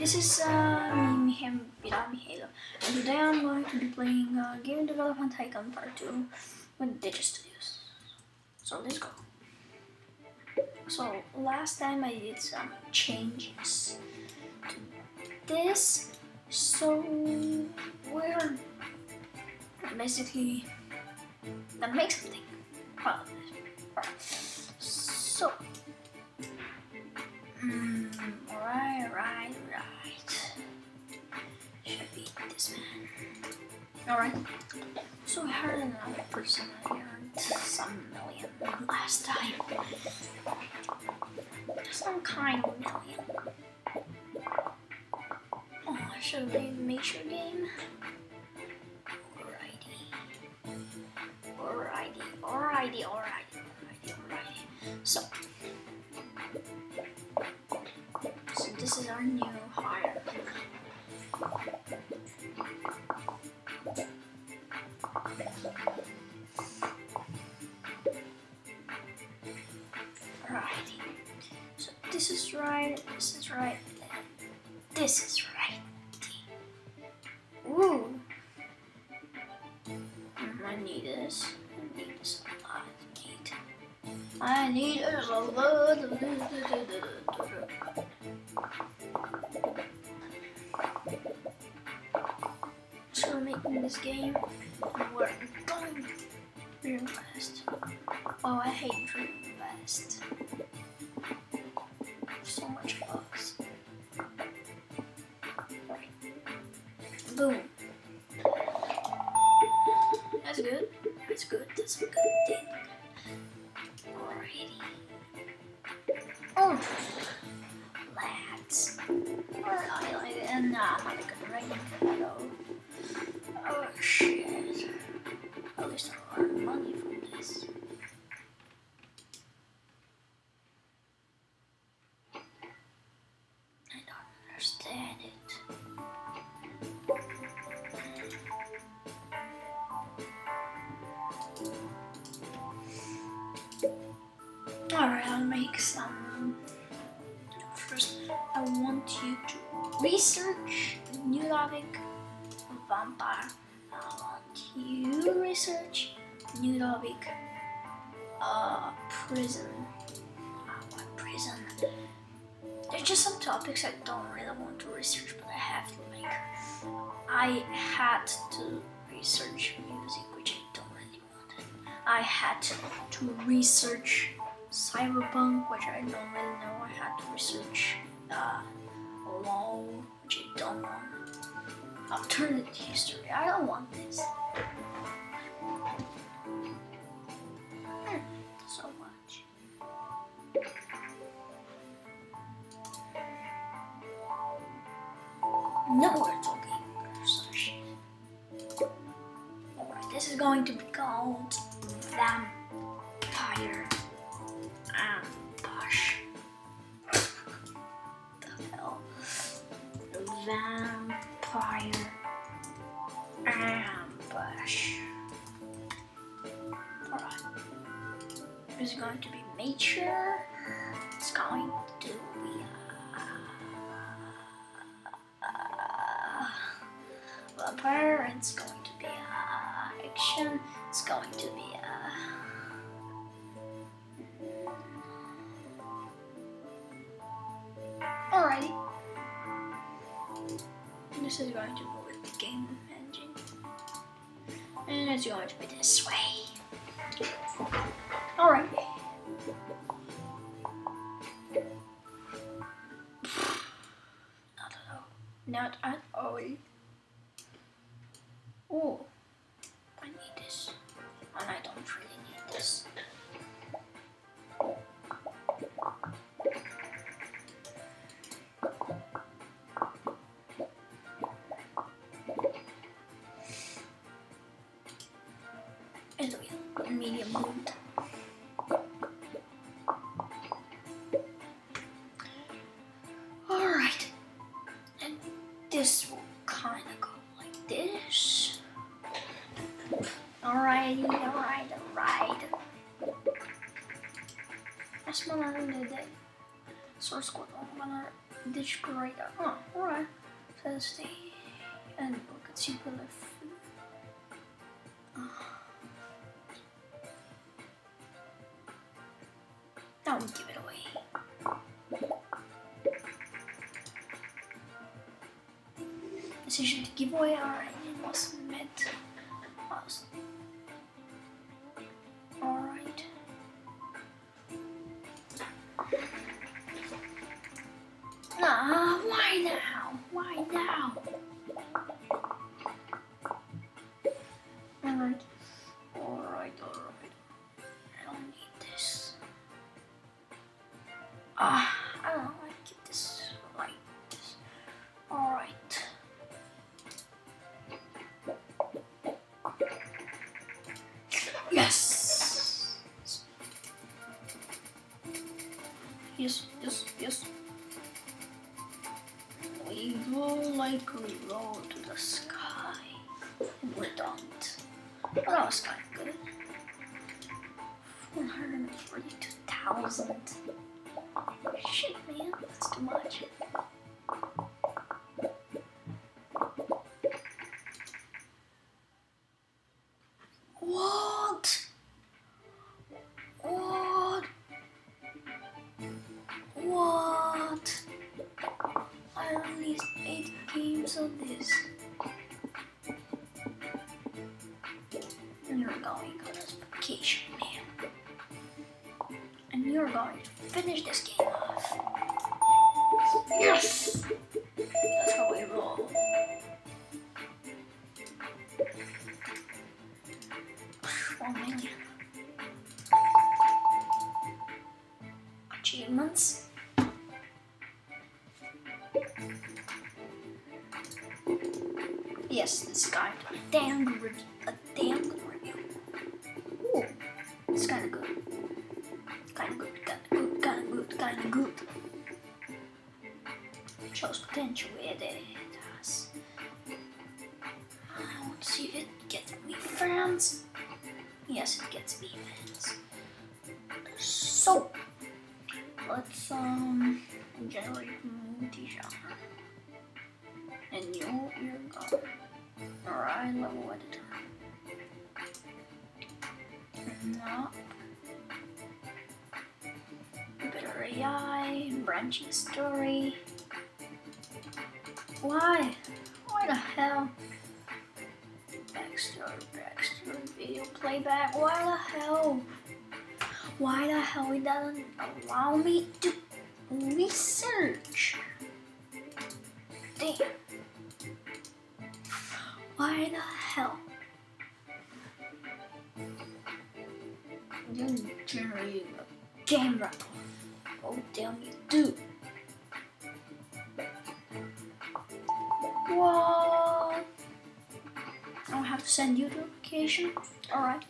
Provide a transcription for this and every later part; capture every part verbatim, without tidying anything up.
this is uh, me, him, Halo, and today I'm going to be playing uh, Game Development Tyccon Part two with Digi Studios. So let's go. So last time I did some changes to this, so we're basically gonna make something out of this. So. Mm, right, right, right. Should be this man. Alright. So I heard another person I earned some million last time. Some kind of million. Oh, I should have made a major game. Alrighty. Alrighty, alrighty, alrighty, alrighty, alrighty. So. So this is our new hire. Alrighty. So this is right, this is right, this is right. Ooh. I need this. I need this a lot. I need I need a lot of So we're making this game and we're going real fast. Oh, I hate real fast. So much bugs. Boom. That's good. That's good. That's a good thing. Alrighty. Oh, lads. Alright, and uh, I'm gonna write it out. Oh shit. At least I earn money from this. I don't understand it. Alright, I'll make some. First, I want you to research the new topic of vampire. I want you to research new topic, uh, prison. Uh, what prison? There's just some topics I don't really want to research, but I have to. Like, I had to research music, which I don't really want. I had to research cyberpunk, which I don't really know. I had to research uh, law, which I don't want. Alternate history. I don't want this. Hmm, so much. No, we're talking some shit. Alright, this is going to be called Vampire Ambush. The hell? Vampire Ambush. Alright. It's going to be mature. It's going to be uh, vampire. It's going to be uh, action. It's going to be uh, alrighty. This is going to go with the game engine. And it's going to be this way. Alright. Not at all. Not at all. Oh, I need this. And I don't really need this. Medium mood. Alright. And this will kind of go like this. Alrighty, alright, alright. That's one of the day. Source code. I'm gonna Ditch greater. Oh, alright. Says the and look at super left. Don't give it away. Decision to give away our engine was met. Was alright. Nah, why now? Why now? Alright. Alright, alright. I don't need this. Ah, I don't know, I keep this like this. Alright. Yes! Yes, yes, yes. We go likely low to the sky. And we don't. But that was kind of good. one hundred forty-two thousand. Shit, man, that's too much. What? What? What? I released eight games of this. And you're going on this vacation, man. And you're going to finish this game off. Yes! That's how we roll. One million. Achievements. Yes, this guy a damn good review. A damn good review. Ooh, it's kinda good. Kinda good, kinda good, kinda good, kinda good. Shows potential with it. Has. I want to see if it gets me fans. Yes, it gets me fans. So, let's um generate multi-genre. And you, you're gone. Alright, level editor. No. Better A I, branching story. Why? Why the hell? Backstory, backstory, video playback. Why the hell? Why the hell it doesn't allow me to research? Damn. Why the hell? You're generating a game report. Oh damn you do. What? I don't have to send you the location. Alright.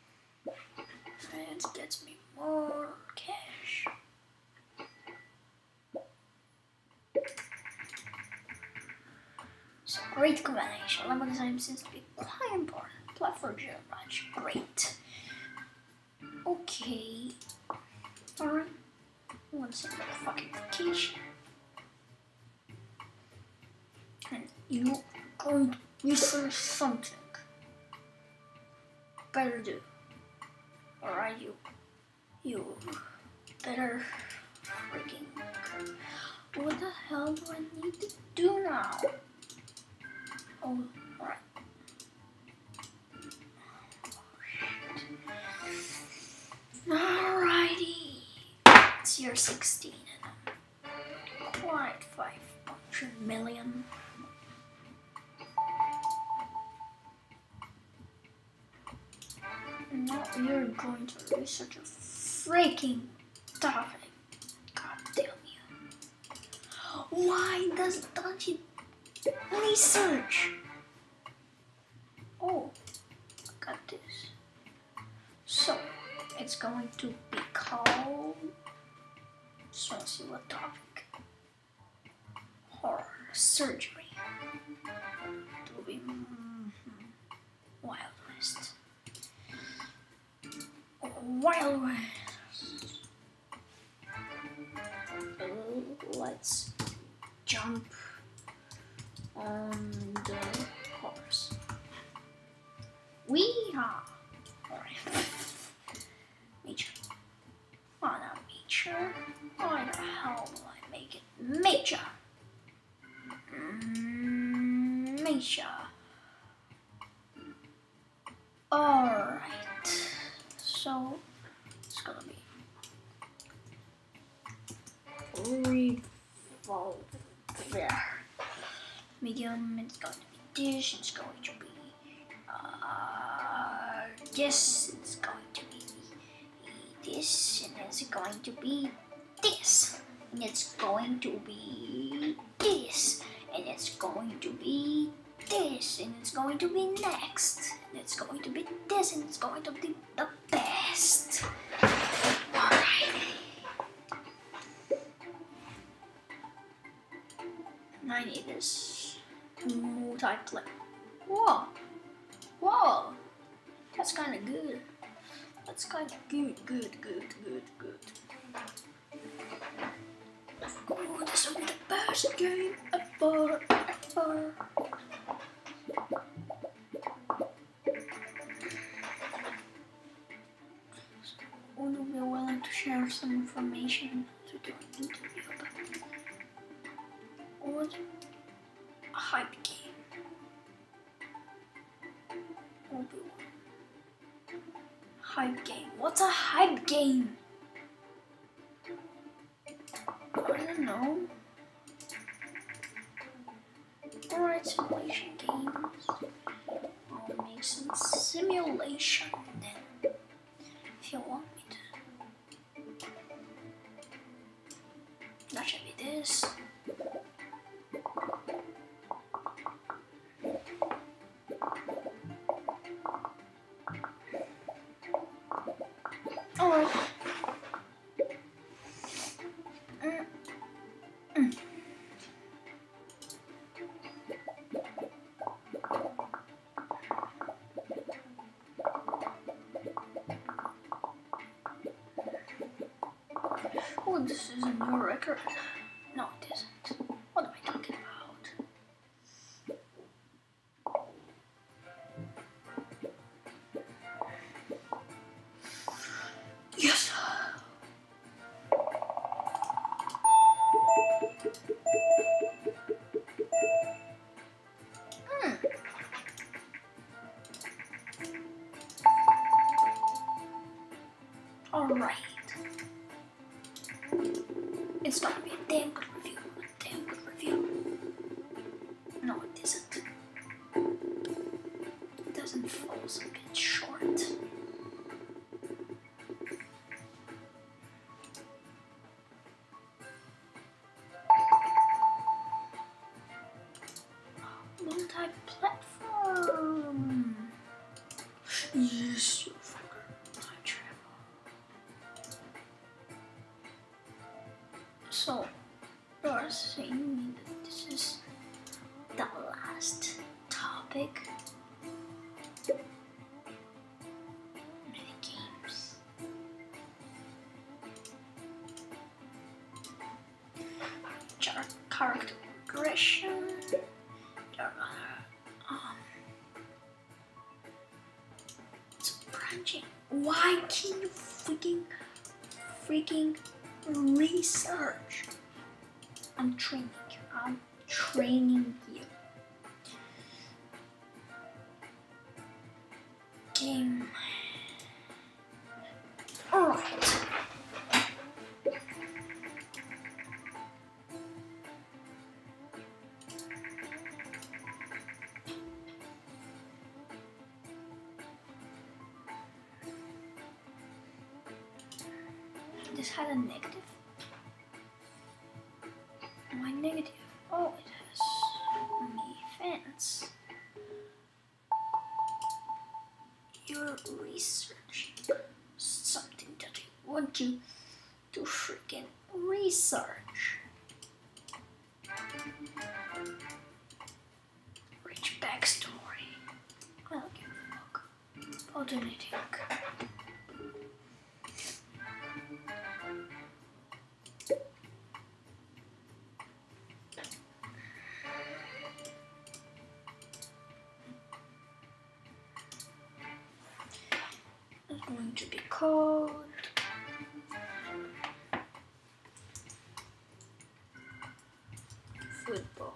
It gets me more cash. It's a great combination. Level design seems to be quite important. Platform zero match. Great. Okay. Alright. One second fucking vacation. And you going to research something. Better do. Alright, you. You better freaking. What the hell do I need to do now? Oh, alright. Alrighty. It's year sixteen and quite five hundred million. Now you're going to research a freaking topic. God damn you. Why does don't you research? Oh, I got this. So it's going to be called. Just want to see what topic. Horror surgery. It will be mm-hmm. Wild West. Wild West. Let's jump on the horse. Weehaw! Alright. Major. Oh, not major. Why the hell will I make it major? Mm, major. Alright. So, it's gonna be revolver. Medium, it's going to be this, it's going to be uh, this, it's going to be this, and it's going to be this, and it's going to be this, and it's going to be this, and it's going to be next, and it's going to be this, and it's going to be the best. Alright. I need this multiplayer. Whoa, whoa, that's kind of good. That's kind of good, good, good, good, good. Oh, this will be the best game ever, ever. Would you be willing to share some information to do an interview about it? Or a hype game? Or be one. Hype game. What's a hype game? I don't know. Alright, simulation games. I'll make some simulation then. If you want me to. That should be this. Alright. Mm. Mm. Oh, this is a new record. No, it isn't. What am I talking about? Yes! Hmm. Alright. It's gonna be a damn good review. A damn good review. No, it isn't. It doesn't fall so bit short. Multi-platform. Yes, you fucker. Time travel. So, you're saying that this is the last topic? Mini games. Char character progression. You're gonna, um, it's branching. Why can't you freaking, freaking research? I'm training you. I'm training you. Game. Alright. This had a negative. Why negative? Oh, it has many fans. You're researching something that I want you to freaking research. Rich backstory. I don't give a fuck about anything. code. Football.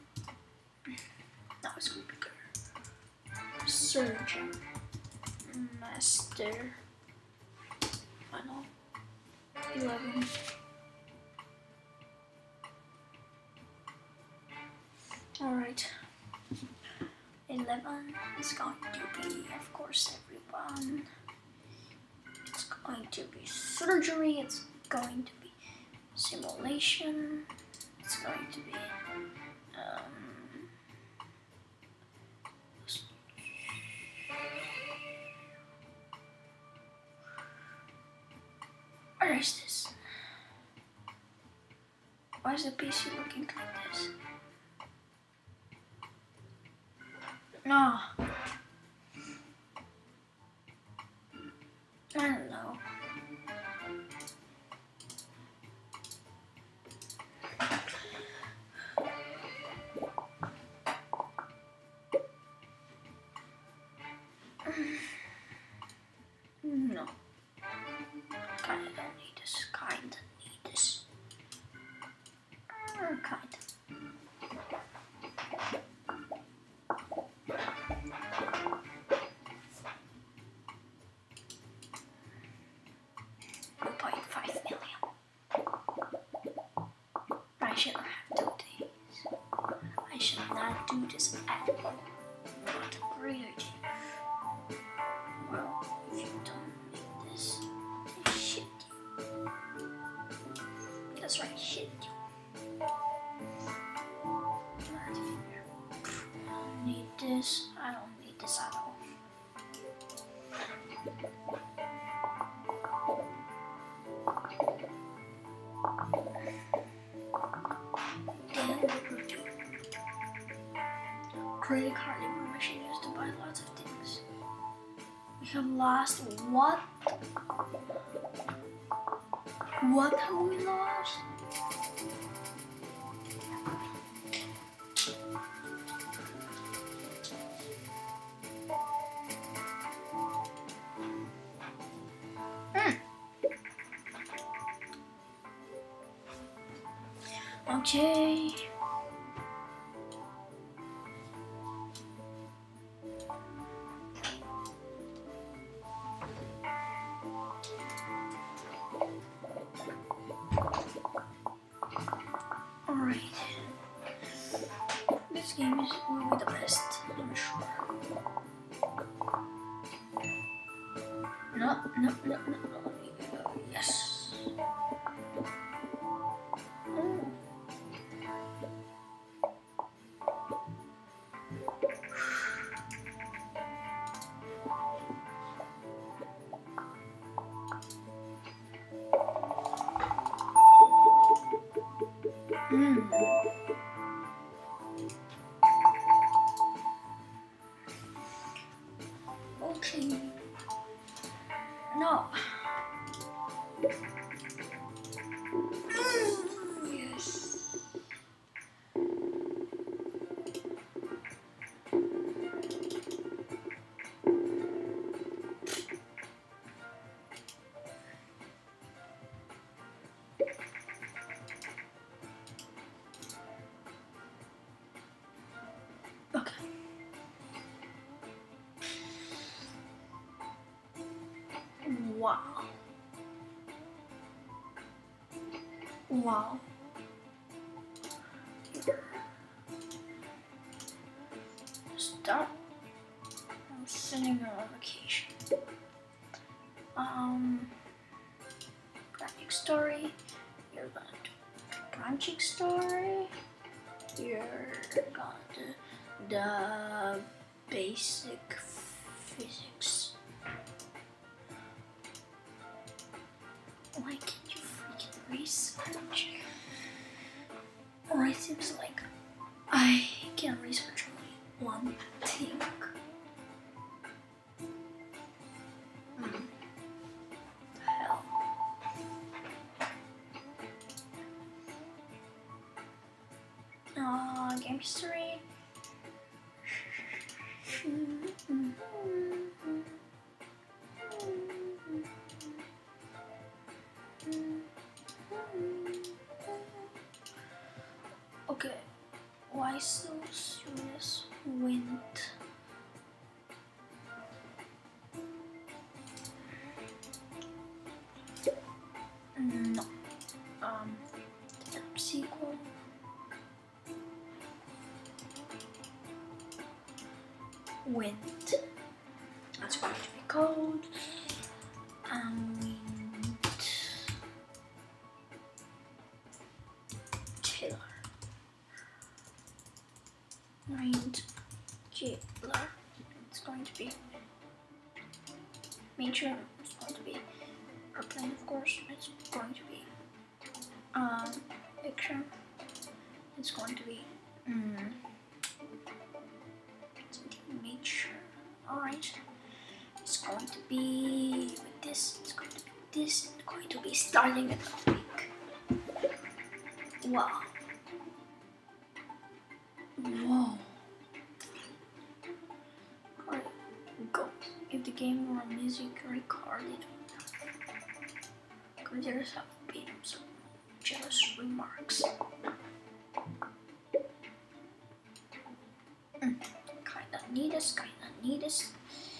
Now it's gonna be bigger. Surgeon. Master. I know. Eleven. Alright. Eleven is going to be, of course, everyone. It's going to be surgery. It's going to be simulation. It's going to be um, where is this? Why is the P C looking like this? No. I don't know. No. Kinda don't need this. Kinda need this. Uh, kinda. one point five million. I should not have done this. I should not do this at all. Not a great idea. Well, if you don't make this, then shit you. That's right, shit you. Not here. I don't need this. I don't need this at all. Credit card information used to buy lots of things. We have lost what? What have we lost? Hmm. Okay. Alright. This game is will be the best, I'm sure. No, no, no, no, no. Yes. Mm. Mm. Okay. No. Mm, yes. Okay. Wow. Wow. Start. I'm sending a notification. Um, branching story. You're gonna do branching story. You're gonna do the basic physics. Why can't you freaking research? Or it seems like I can research only one thing. Hmm. Hell. Uh, game history. Okay, why so serious? Wind. No. Um, sequel. Wind. That's going to be called. Um, wind. Killer. Wind. Killer. It's going to be. Nature. It's going to be. Airplane, of course. It's going to be. Um, picture. It's going to be. Mm, nature. Alright. It's going to be with this. It's going to be this. It's going to be starting at a week. Wow. Whoa. Alright, go. If the game or music recorded, creditors have been some jealous remarks. Mm. Kinda need us, kinda need us.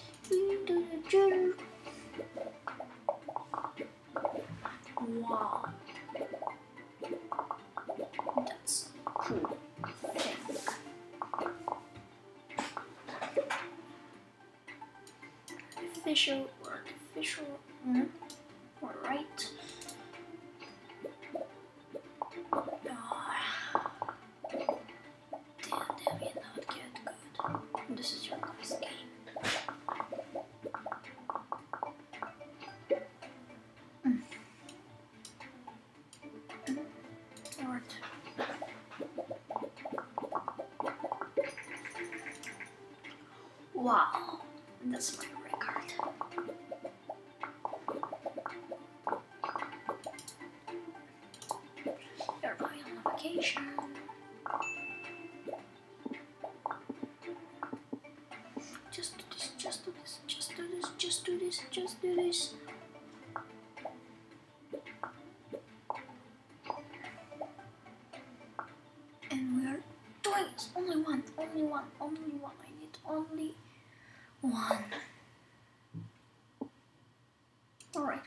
Wow. That's cool. Official or official. Mm. Alright. Oh. Damn, that may not get good. This is your last game. Mm. Mm. Alright. Wow, that's my record. You're going on vacation. Just do this, just do this, just do this, just do this, just do this. And we are doing this. Only one, only one, only one. I need only one. Alright.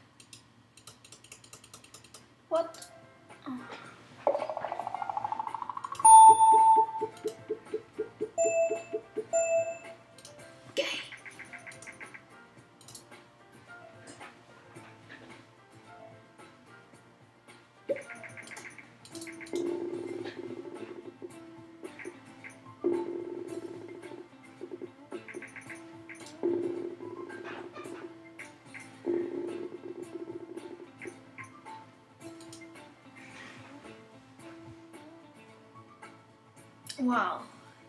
What? Oh. Okay. Wow.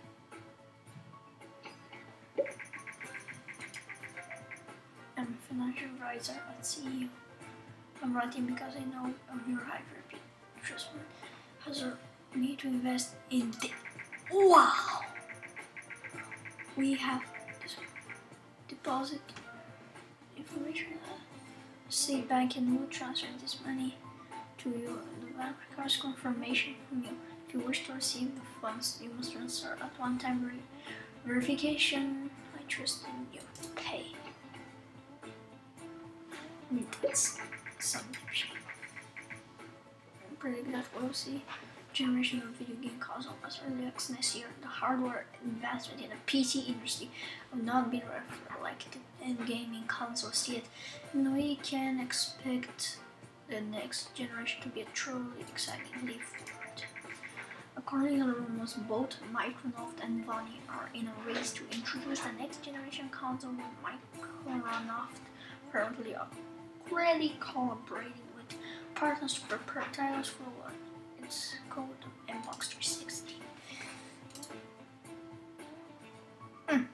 I'm a financial advisor at C E O. I'm writing because I know of your high reputation has me to invest in the. Wow. We have this deposit information. Say bank and will transfer this money to you. The bank requires confirmation from you. If you wish to receive the funds, you must transfer at one time ver verification. I trust in you. Pay. That's something. I'm pretty glad we'll see generation of video game consoles as early as next year. The hardware advancement in the P C industry have not been reflected in gaming consoles yet, and we can expect the next generation to be a truly exciting leap forward. According to the rumors, both Microsoft and Sony are in a race to introduce the next generation console, with Microsoft currently already collaborating with partners to prepare titles for what it's called Xbox three sixty. Mm.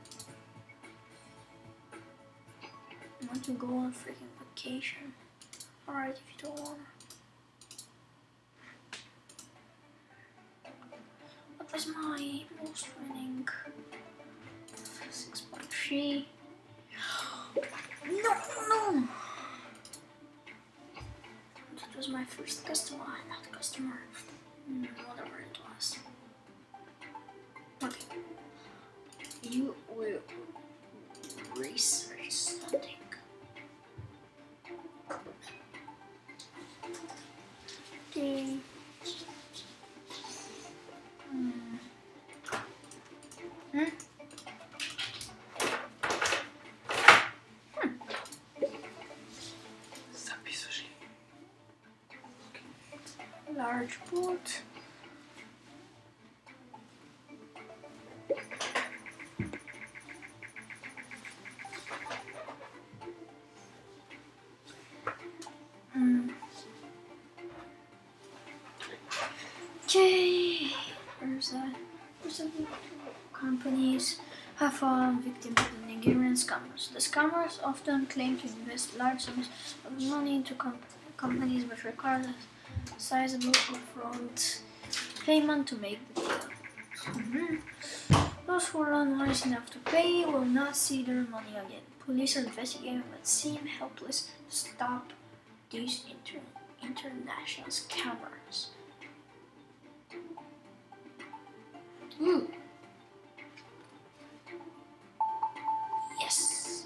I want to go on a freaking vacation. Alright, if you don't want. What was my most winning? six point three. No, no! was my first customer, not customer, mm, whatever it was. Okay. You will research something. Okay. Hmm. Hmm? Hmm. Large boat. Hmm. Okay. There's a there's a companies have fallen victim to the Nigerian scammers. The scammers often claim to invest large sums of money into com companies but require a sizable upfront payment to make the deal. Mm-hmm. Those who are unwise enough to pay will not see their money again. Police are investigating but seem helpless to stop these inter international scammers. Ooh. Yes.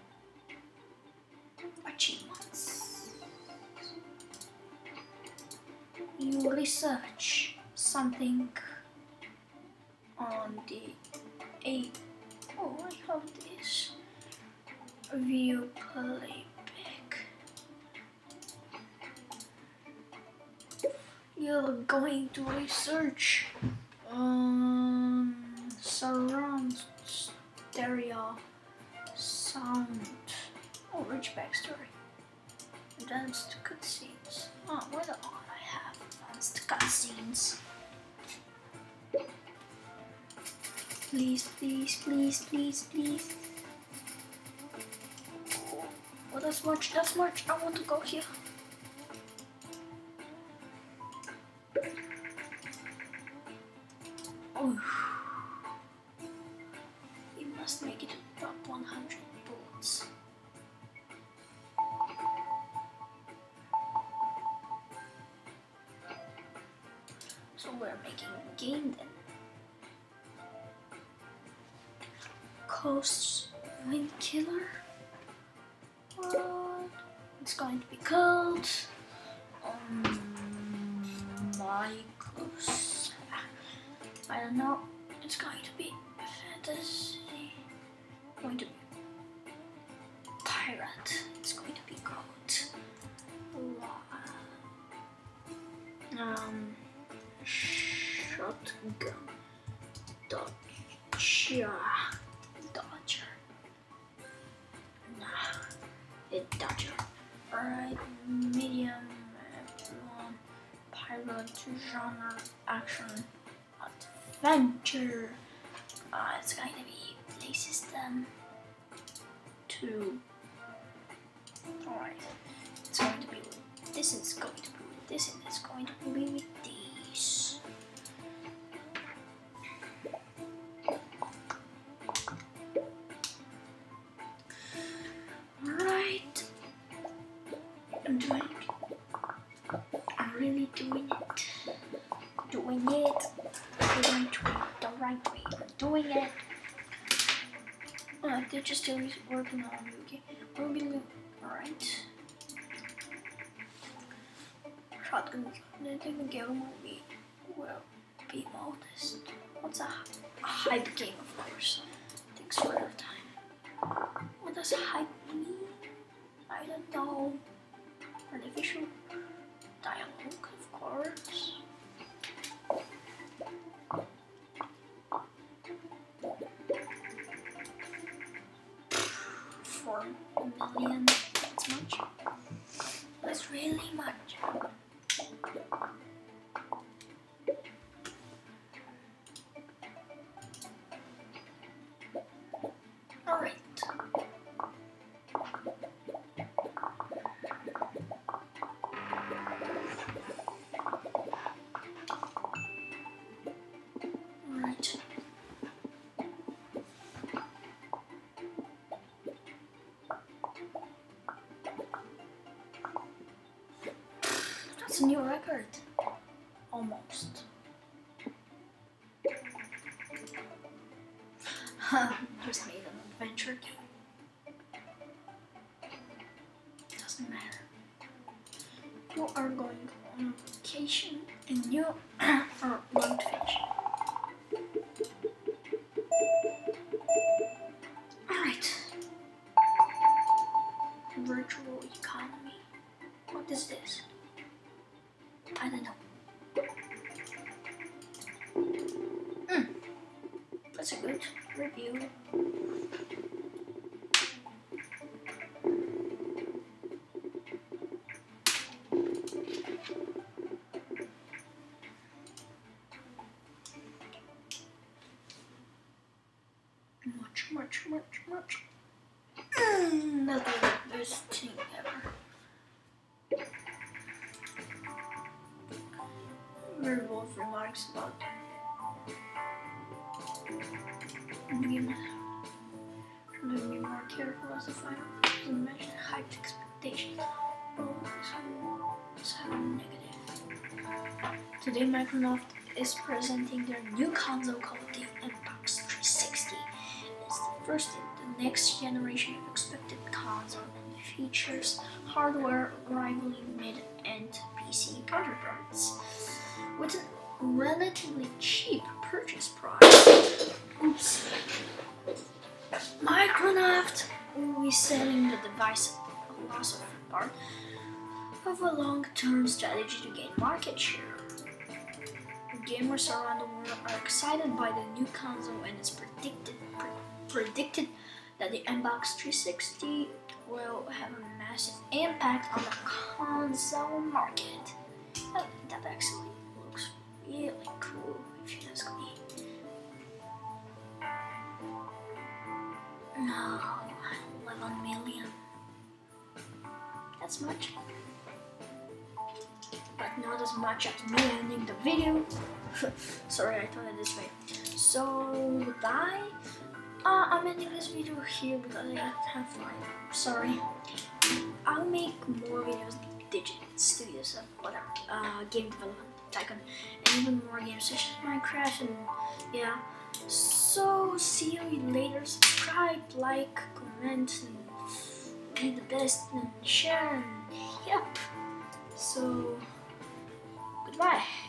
Achievements. You research something on the A. Oh, I have this. View playback. You're going to research um, surround stereo sound. Oh, rich backstory. Advanced cutscenes. Oh, why don't I have advanced cutscenes? Please, please, please, please, please. Oh, that's much, that's much. I want to go here. Oh. We must make it top one hundred bullets. So we're making a game then. Coast Wind Killer. What? It's going to be called um, Michael's. I don't know. It's going to be fantasy. Going to be pirate. It's going to be called um shotgun dodger. Dodger. Nah, it dodger. Alright, medium one pirate genre action adventure. Uh, it's going to be play system two. Alright, it's going to be with this, it's going to be with this, and it's going to be with these. Alright, I'm doing it. I'm really doing it. Doing it. Doing it the right way. I'm doing it. Oh, they're just still working on it, okay? We'll be alright. Shotgun. I think the game will be will be modest. What's a, a hype game, of course? Takes forever time. What does hype mean? I don't know. Artificial dialogue, of course. Four million. That's much. That's really much. It's a new record. Almost. Just made an adventure game. Doesn't matter. You are going on vacation and you are going to finish. Alright. Virtual economy. What is this? I don't know. Mm. That's a good review. Much, much, much, much. Mm, that's the best thing ever. Werewolf remarks about game. Should I be more careful as the final doesn't match the hyped expectations? Oh, so negative. Today, Microsoft is presenting their new console called the Xbox three sixty. It's the first in the next generation of expected console and features hardware rivaling mid-end P C counterparts. With a relatively cheap purchase price, oops, Microsoft will be selling the device as a part of a long-term strategy to gain market share. Gamers around the world are excited by the new console, and it's predicted pre predicted that the Xbox three sixty will have a massive impact on the console market. Uh, that actually looks really cool, if you ask me. No, eleven million. That's much. But not as much as me ending the video. Sorry, I thought it this way. So, goodbye. Uh, I'm ending this video here because I have fun. Sorry. I'll make more videos, Digit Studios, uh, whatever, uh, game development, Tyccon, and even more games such as Minecraft, and yeah. So, see you later. Subscribe, like, comment, and be the best, and share, and yep. So, goodbye.